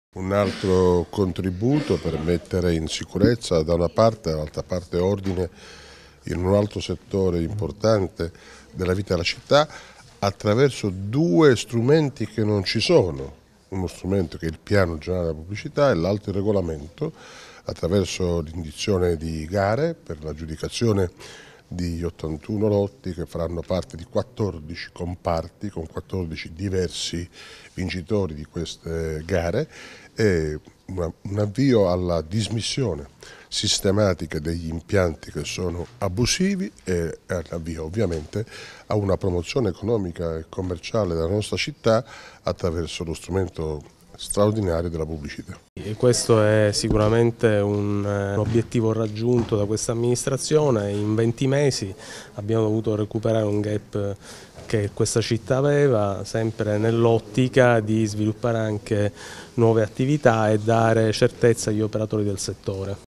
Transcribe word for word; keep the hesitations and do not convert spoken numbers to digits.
Un altro contributo per mettere in sicurezza da una parte e dall'altra parte ordine in un altro settore importante della vita della città attraverso due strumenti che non ci sono, uno strumento che è il piano generale della pubblicità e l'altro il regolamento, attraverso l'indizione di gare per l'aggiudicazione di ottantuno lotti che faranno parte di quattordici comparti con quattordici diversi vincitori di queste gare e un avvio alla dismissione sistematica degli impianti che sono abusivi e un avvio ovviamente a una promozione economica e commerciale della nostra città attraverso lo strumento straordinario della pubblicità. E questo è sicuramente un, un obiettivo raggiunto da questa amministrazione. In venti mesi abbiamo dovuto recuperare un gap che questa città aveva, sempre nell'ottica di sviluppare anche nuove attività e dare certezza agli operatori del settore.